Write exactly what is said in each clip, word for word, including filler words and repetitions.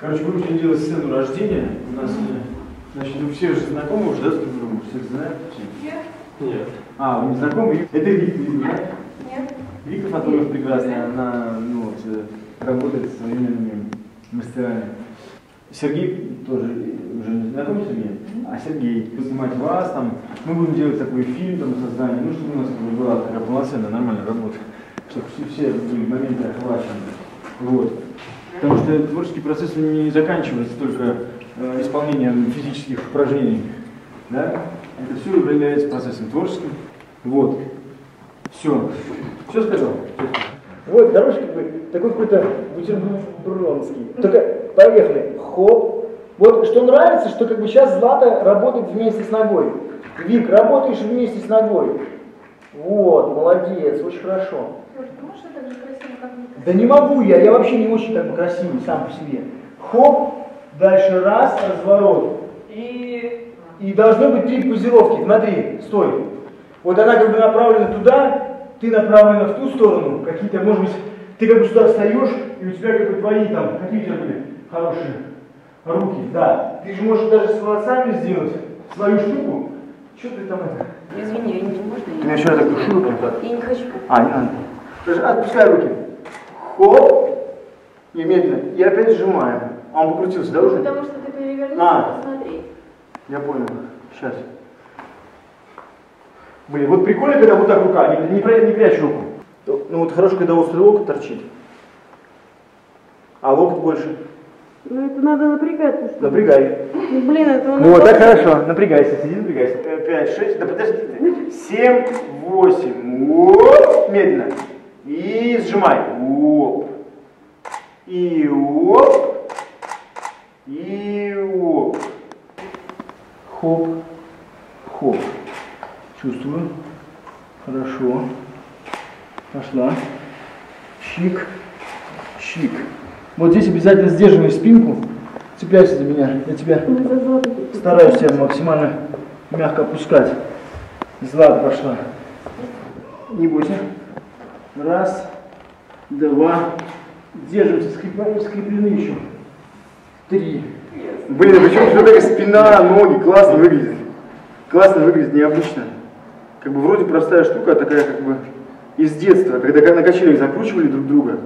Короче, мы будем делать сцену рождения. У нас, значит, ну все же знакомы уже, да, с друг другом? Все знают? Нет. Нет. А, вы не знакомы? Это Вика, да? Нет. Вика фотограф прекрасная, она, ну, вот, работает с современными мастерами. Сергей тоже уже не знакомый с Сергеем, а Сергей, снимать вас, там, мы будем делать такой фильм, там, создание, ну, чтобы у нас была такая полноценная, нормальная работа, чтобы все, все были моменты охвачены. Вот. Потому что творческий процесс не заканчивается только э, исполнением физических упражнений. Да? Это все является процессом творческим. Вот. Все. Все сказал? Вот, дорожка как бы такой какой-то бутербродский. Только поехали. Хоп. Вот что нравится, что как бы сейчас Злата работает вместе с ногой. Вик, работаешь вместе с ногой. Вот, молодец, очень хорошо. Ты можешь так же красиво, как Вика? Да не могу я, я вообще не очень как бы красивый сам по себе. Хоп, дальше раз, разворот. И, и должно быть три позировки. Смотри, стой. Вот она как бы направлена туда, ты направлена в ту сторону. Какие-то, может быть, ты как бы сюда встаешь, и у тебя как бы твои там, какие у тебя были хорошие руки. Да. Ты же можешь даже с волосами сделать свою штуку. Что ты там это? Извини, я не можно. Ты меня еще так душу, прям так. Я не хочу. А, не надо. Скажи, отпускай руки. Хоп. И медленно. И опять сжимаем. А он покрутился, да, уже? Потому что ты перевернешь, А. посмотри. Я понял. Сейчас. Блин, вот прикольно, когда вот так рука, не, не, не прячь руку. Ну вот хорошо, когда острый локоть торчит. А локоть больше. Ну это надо напрягаться. Что? Напрягай. Ну, блин, это Ну вот так хорошо. Напрягайся, сиди, напрягайся. Пять, шесть, да подожди ты. Семь, восемь. Оп. Медленно. И сжимай. Оп. И оп. И оп. Хоп. Хоп. Чувствую. Хорошо. Пошла. Чик. Чик. Вот здесь обязательно сдерживай спинку. Цепляйся за меня. Я тебя стараюсь тебя максимально мягко опускать. Злата пошла. Не бойся. Раз. Два. Держимся. Скреплены, скреплены еще. Три. Блин, почему у тебя спина, ноги классно выглядит. Классно выглядит, необычно. Как бы вроде простая штука, а такая как бы из детства, когда на качелях закручивали друг друга.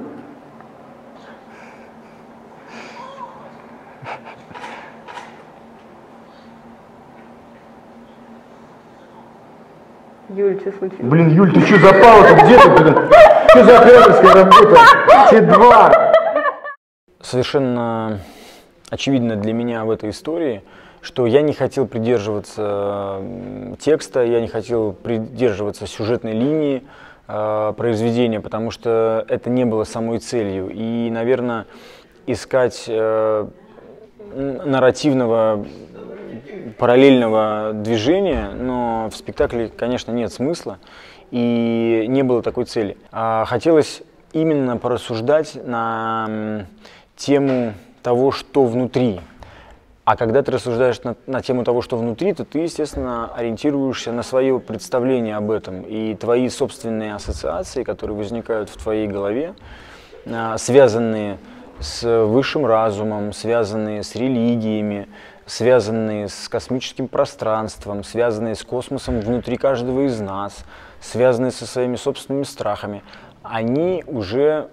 Юль, что случилось? Блин, Юль, ты что запала-то? Где ты, блин? Что за операторская работа? Те два. Совершенно очевидно для меня в этой истории, что я не хотел придерживаться текста, я не хотел придерживаться сюжетной линии э, произведения, потому что это не было самой целью. И, наверное, искать э, нарративного параллельного движения, но в спектакле, конечно, нет смысла, и не было такой цели. А хотелось именно порассуждать на тему того, что внутри. А когда ты рассуждаешь на, на тему того, что внутри, то ты, естественно, ориентируешься на свое представление об этом. И твои собственные ассоциации, которые возникают в твоей голове, связанные с высшим разумом, связанные с религиями, связанные с космическим пространством, связанные с космосом внутри каждого из нас, связанные со своими собственными страхами, они уже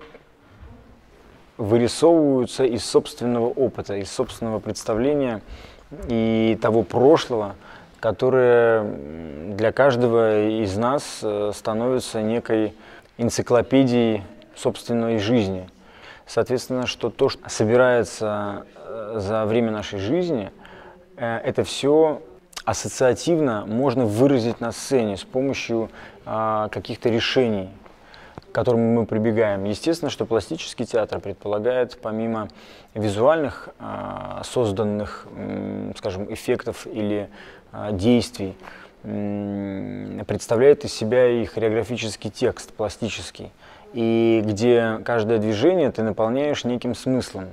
вырисовываются из собственного опыта, из собственного представления и того прошлого, которое для каждого из нас становится некой энциклопедией собственной жизни. Соответственно, что то, что собирается за время нашей жизни, это все ассоциативно можно выразить на сцене с помощью каких-то решений, к которым мы прибегаем. Естественно, что пластический театр предполагает, помимо визуальных э, созданных, э, скажем, эффектов или э, действий, э, представляет из себя и хореографический текст, пластический, и где каждое движение ты наполняешь неким смыслом.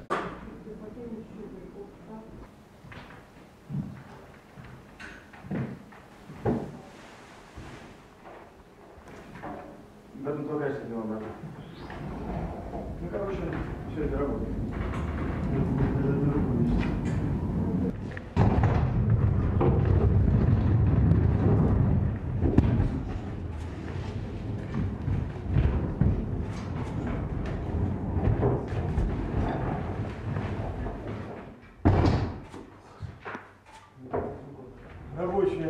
Ну, короче, все это работает. рабочая.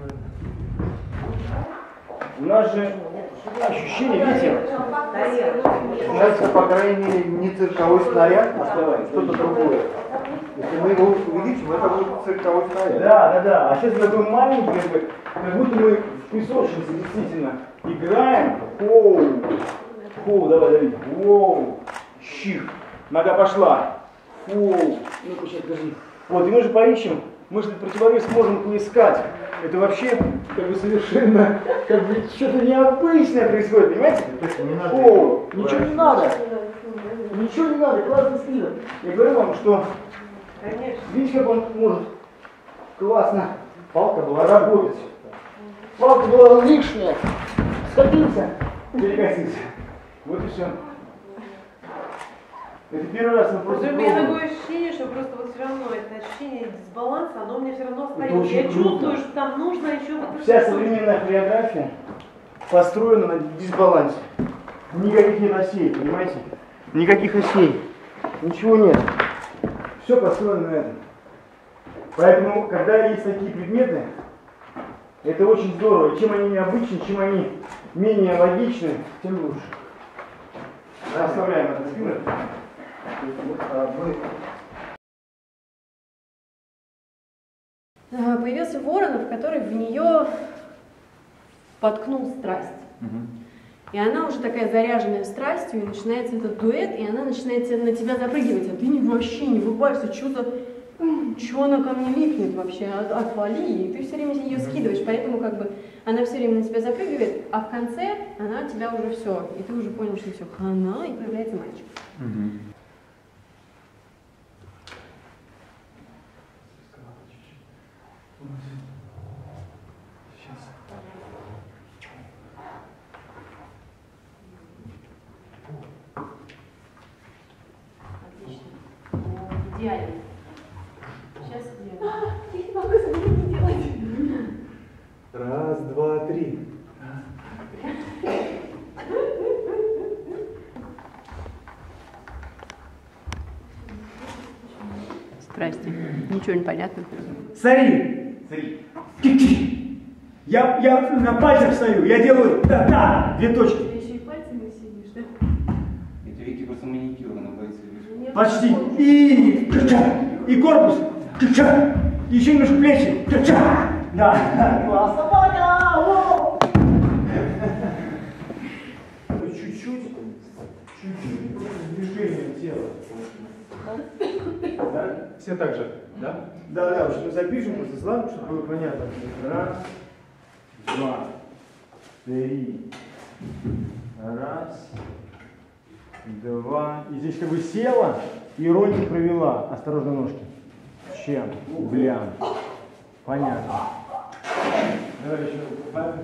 У нас же ощущение, видите, у нас, по крайней мере, не цирковой снаряд, а что-то другое. Если мы его увеличим, это будет цирковой снаряд. Да, да, да. А сейчас мы такой маленький, как, бы, как будто мы в песочнице действительно играем. Оу, оу, давай, давай. Оу, щих. Нога пошла. Оу, ну-ка, сейчас, подожди. Вот, и мы же поищем, мы же противовес можем поискать. Это вообще как бы совершенно как бы что-то необычное происходит, понимаете? О, ничего не надо. Ничего не надо, классный скидок. Я говорю вам, что видите, как он может классно. Палка была работать. Палка была лишняя. Скатился, перекосился. Вот и все. Это первый раз мы просто... У меня такое ощущение, что просто вот все равно это ощущение дисбаланса, оно у меня все равно остается. очень Я круто. чувствую, что там нужно еще... Вот Вся современная хореография построена на дисбалансе. Никаких нет осей, понимаете? Никаких осей. Ничего нет. Все построено на этом. Поэтому, когда есть такие предметы, это очень здорово. И чем они необычны, чем они менее логичны, тем лучше. Оставляем это спину. Появился Воронов, который в нее воткнул страсть. И она уже такая заряженная страстью, и начинается этот дуэт, и она начинает на тебя запрыгивать, а ты не, вообще не врубаешься, что за... Что она ко мне липнет вообще, отвали, и ты все время ее скидываешь, поэтому как бы она все время на тебя запрыгивает, а в конце она тебя уже все, и ты уже понял, что все, хана, и появляется мальчик. Угу. Отлично. Идеально. Сейчас идеально. Я не могу с не делать. Раз, два, три. Здрасте. Ничего не понятно. Смотри, смотри. Я, я на пальцах стою, я делаю да-да, две точки. Ты еще и пальцами сидишь, да? Это Вики просто маникюр на пальце. Почти. И, и корпус. Еще немножко плечи. Да, классно. Пока! Чуть-чуть, чуть-чуть движение тела. Да? Все так же, да? Да, да, что мы запишем просто слабо, чтобы было понятно. Раз, два, три. Раз, два. И здесь как бы села и ролики провела. Осторожно ножки. Чем? Блям. Понятно. Давай еще добавим.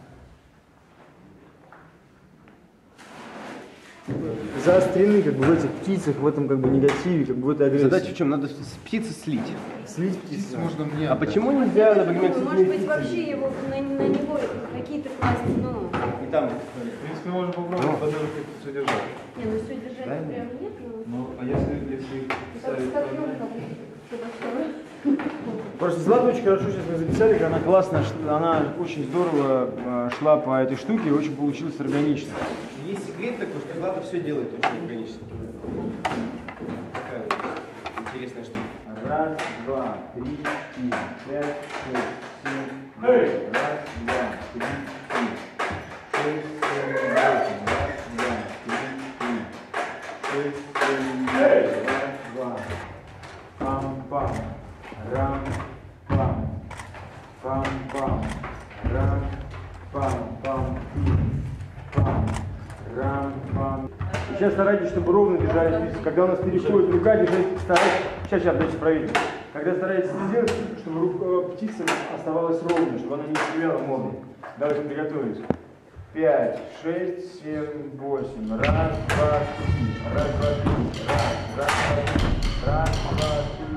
Заострены как бы в этих птицах, в этом как бы негативе, как бы в этой агрессии. Задача в чем? Надо с птицы слить. Слить птицу. Можно мне. А почему нельзя, например, Может быть, вообще его на, на него какие-то класть, ну... и там? В принципе, можно попробовать по даже все держать. Не, ну все держать прям нет, но... Ну, а если, если Так, ставить как правильно? ёлка, что такое? Просто Злата очень хорошо сейчас мы записали, как она классно, шла- она очень здорово э, шла по этой штуке и очень получилось органично. Есть секрет такой, что Злата все делает очень органично. Такая вот интересная штука. Раз, два, три, четыре, пять, шесть, семь, восемь. Раз, два, три, четыре, шесть, семь, восемь. Раз, два, три, три, шесть, семь, восемь. Раз, два. Пам-пам. Рам-пам. Пам-пам. Рам-пам-пам. Пам. Рам-пам. Сейчас старайтесь, чтобы ровно держали птицу. Когда у нас переходит рука, держите, старайтесь. Сейчас, сейчас, дайте проверить. Когда стараетесь это сделать, чтобы рука, птица оставалась ровной, чтобы она не стреляла мордой. Давайте приготовились. Пять, шесть, семь, восемь. Раз, два, три. Раз, два, три. Раз, раз, два, три. Раз, два, три. Раз, два, три.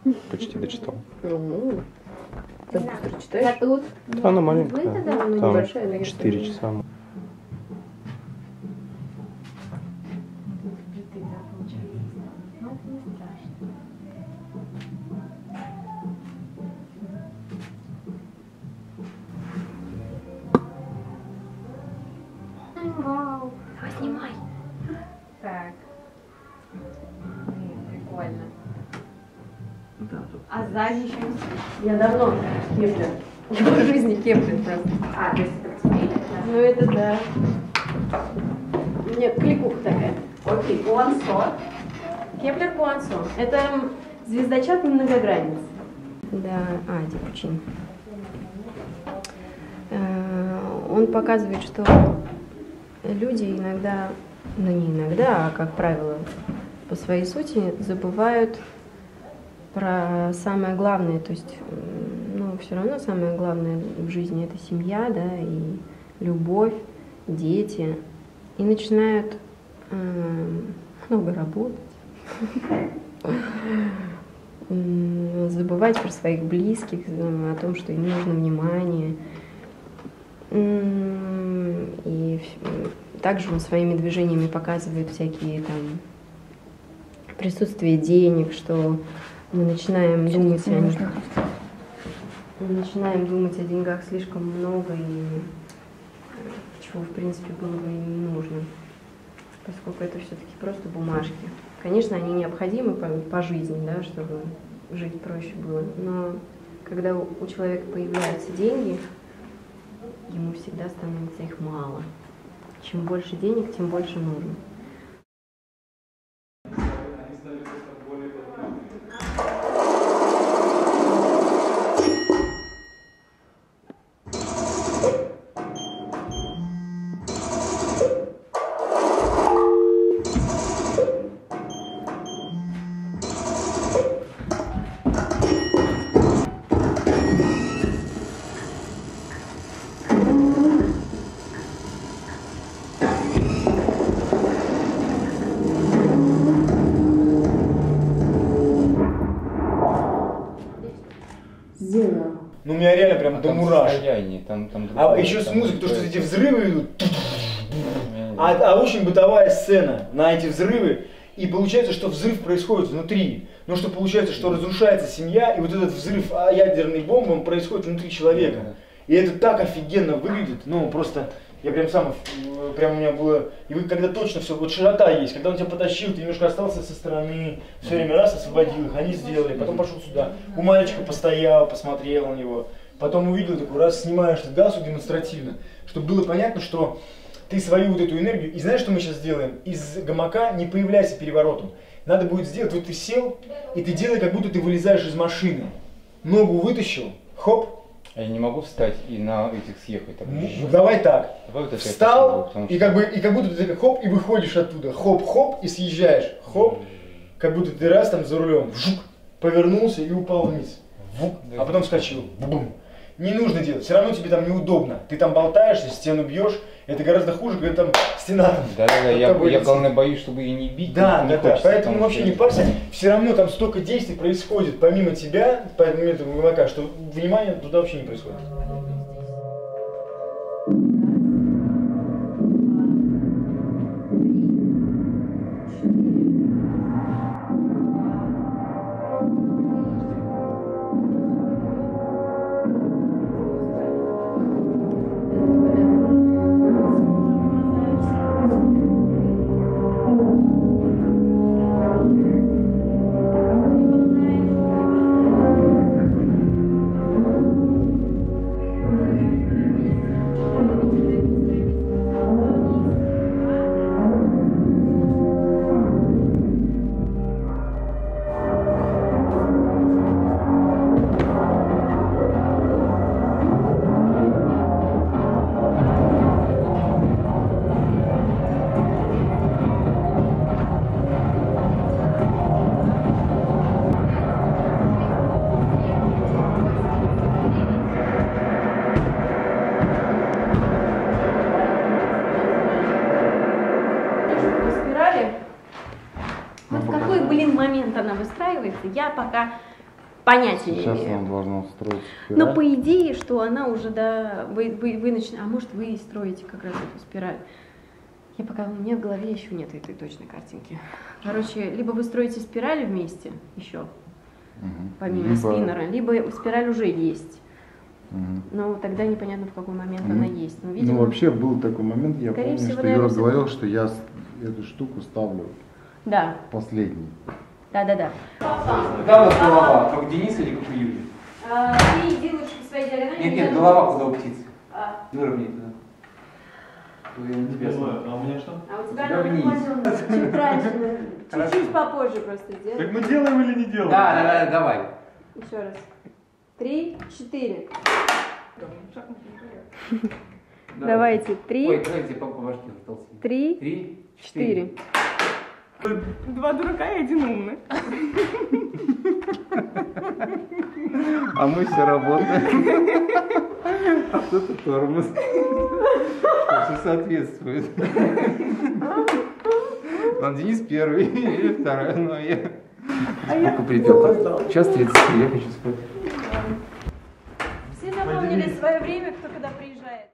почти дочитал. Ну, так быстро читаешь? Я тут. Да, она маленькая. Вы тогда? Ну, Там небольшая, наверное. четыре часа. Вау. Давай, снимай. Так. Прикольно. А сзади еще я давно Кеплер. Я в жизни Кеплер просто. А, то есть это тебе? Ну это да. Нет, кликуха такая. Окей, Пуансо. Кеплер Пуансо. Это звездочет многогранниц. Да, а, Дипучин. Он показывает, что люди иногда, ну не иногда, а как правило, по своей сути забывают про самое главное, то есть, ну, все равно самое главное в жизни это семья, да, и любовь, дети, и начинают э, много работать, забывать про своих близких, о том, что им нужно внимание. И также он своими движениями показывает всякие там присутствие денег, что мы начинаем думать о них, мы начинаем думать о деньгах слишком много, и чего в принципе было бы и не нужно, поскольку это все-таки просто бумажки. Конечно, они необходимы по, по жизни, да, чтобы жить проще было, но когда у, у человека появляются деньги, ему всегда становится их мало. Чем больше денег, тем больше нужно. Ну, у меня реально прям до мурашек. Там, там А еще с музыкой, то, что эти взрывы идут. А, а очень бытовая сцена на эти взрывы. И получается, что взрыв происходит внутри. Но что получается, что разрушается семья, и вот этот взрыв ядерной бомбы он происходит внутри человека. И это так офигенно выглядит. Ну, просто я прям сам, прям у меня было. И вы когда точно все, вот широта есть, когда он тебя потащил, ты немножко остался со стороны, все время раз освободил их, они сделали, потом пошел сюда. У мальчика постоял, посмотрел на него. Потом увидел, такой раз снимаешь этот галстук демонстративно, чтобы было понятно, что ты свою вот эту энергию, и знаешь, что мы сейчас сделаем? Из гамака не появляйся переворотом. Надо будет сделать, вот ты сел, и ты делай, как будто ты вылезаешь из машины. Ногу вытащил, хоп. Я не могу встать и на этих съехать. Так, Ну, давай так. Давай вот Встал, попробую, и как бы, и как будто ты так хоп, и выходишь оттуда. Хоп-хоп, и съезжаешь. Хоп, как будто ты раз там за рулем, вжук, повернулся и упал вниз. Вук, а потом вскочил. Бум. Не нужно делать, все равно тебе там неудобно. Ты там болтаешься, стену бьешь, это гораздо хуже, когда там стена. Да, да, да, я, я главное боюсь, чтобы ее не бить. Да, не да, да, хочется, поэтому потому вообще что- не парься. Все равно там столько действий происходит помимо тебя, помимо этого гамака, что внимание туда вообще не происходит. По спирали. Вот в какой, блин, момент она выстраивается, я пока понятия не Сейчас имею. она должна строить спираль. Но по идее, что она уже, да, вы, вы, вы начинаете, а может вы и строите как раз эту спираль. Я пока, у меня в голове еще нет этой точной картинки. Короче, либо вы строите спираль вместе еще, Угу. помимо Либо- спиннера, либо спираль уже есть. Мгм. Но тогда непонятно, в какой момент Ну, она есть. Но, Ну, видимо, вообще был такой момент, я скорее помню, всего, что наверное, Юра всё- говорил, что я с- эту штуку ставлю да, последний. да, да, да. Куда у нас голова? Как у Дениса или как у Юли? Ты делаешь по своей диагонали. Нет, нет, голова куда у птицы. А. Выровняй туда. То я на тебя смотрю. А у меня что? А у тебя тебя вниз. чуть раньше, чуть-чуть попозже просто сделай. Так мы делаем или не делаем? Да, да, да, давай. Еще раз. Три, четыре. Давайте. Три. Ой, давайте по по башке толстый. Три, Три, четыре. Два дурака и один умный. А мы все работаем. А кто-то тормоз. Все соответствует. Ладно, Денис первый, или второй, ну а я... Сколько придет? Час тридцать три, я хочу спать. Все напомнили свое время, кто когда приезжает.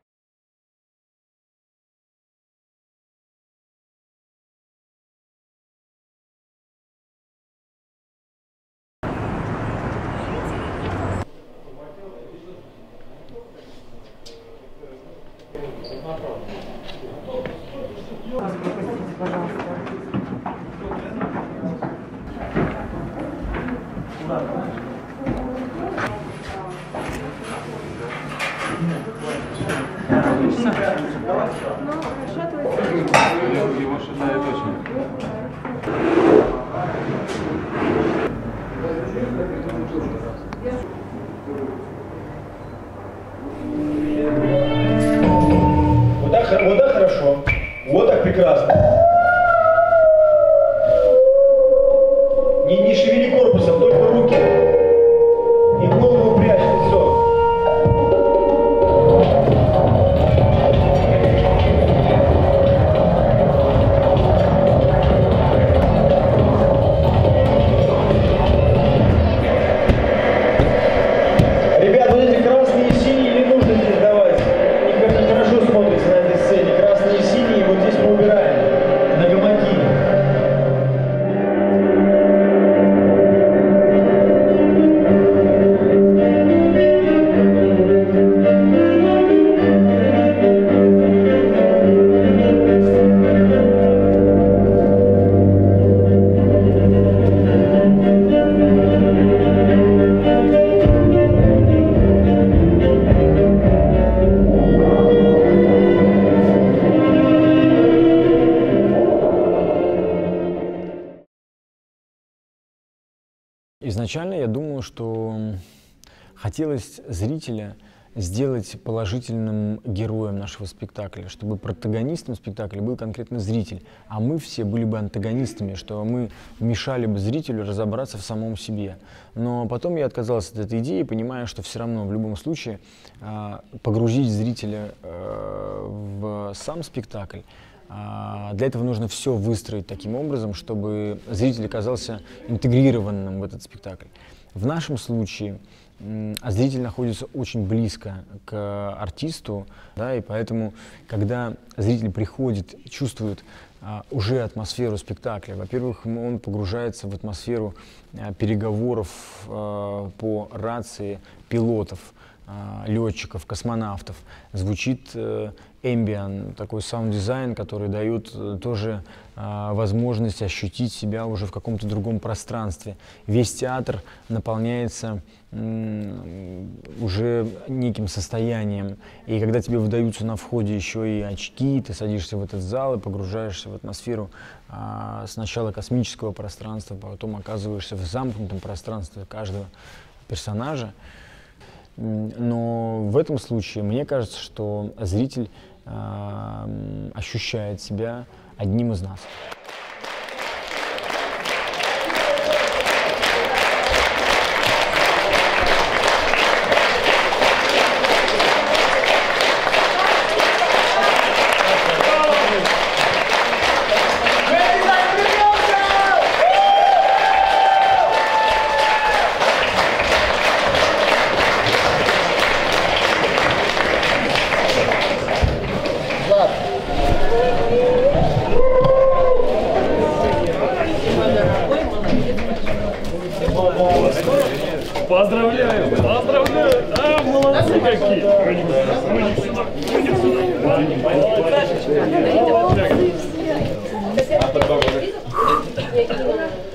Его шатает очень. Вот так, вот так хорошо. Вот так прекрасно. Не, не шевели корпусом, только руки. И голову прячь в лицо. Ребят, вот эти красные и синие не нужно здесь давать. Они нехорошо смотрятся на этой сцене. Красные и синие вот здесь мы убираем. На гамаки. Изначально я думал, что хотелось зрителя сделать положительным героем нашего спектакля, чтобы протагонистом спектакля был конкретно зритель, а мы все были бы антагонистами, что мы мешали бы зрителю разобраться в самом себе. Но потом я отказался от этой идеи, понимая, что все равно в любом случае погрузить зрителя в сам спектакль, для этого нужно все выстроить таким образом, чтобы зритель оказался интегрированным в этот спектакль. В нашем случае а зритель находится очень близко к артисту, да, и поэтому, когда зритель приходит, чувствует а, уже атмосферу спектакля, во-первых, он погружается в атмосферу а, переговоров а, по рации пилотов, а, летчиков, космонавтов. Звучит э, ambient, такой саунд-дизайн, который дает э, тоже э, возможность ощутить себя уже в каком-то другом пространстве. Весь театр наполняется э, уже неким состоянием. И когда тебе выдаются на входе еще и очки, ты садишься в этот зал и погружаешься в атмосферу э, сначала космического пространства, потом оказываешься в замкнутом пространстве каждого персонажа. Но в этом случае мне кажется, что зритель э, ощущает себя одним из нас.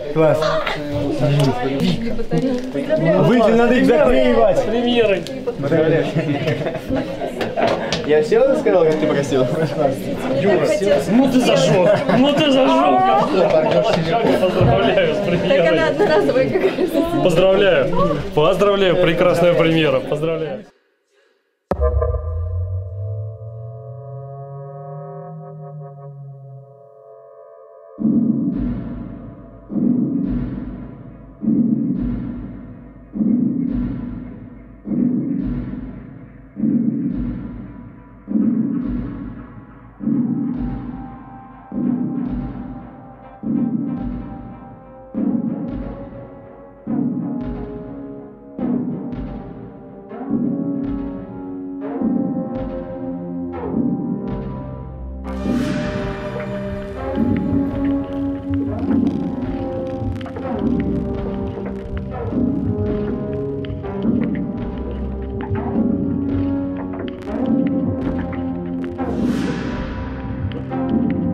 Класс. Выйти, надо их заклеивать. Премьеры. Я все сказал, как ты просил? Юра, ну ты зажег, ну ты зажег. Поздравляю с Так она премьерой. одноразовая как раз. Поздравляю, поздравляю, прекрасная премьера, поздравляю. Thank you.